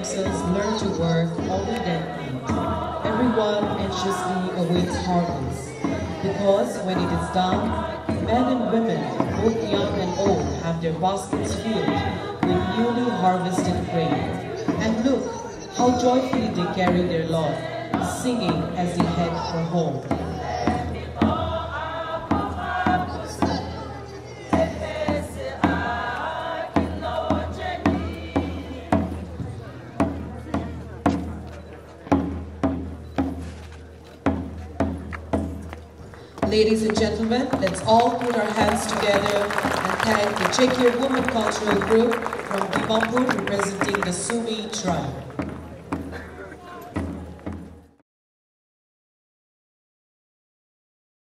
themselves learn to work only then eat. Everyone anxiously awaits harvest, because when it is done, men and women, both young and old, have their baskets filled with newly harvested grain. And look how joyfully they carry their load, singing as they head for home. Ladies and gentlemen, let's all put our hands together and thank the Chekiye Women Cultural Group from Dimapur representing the Sumi tribe.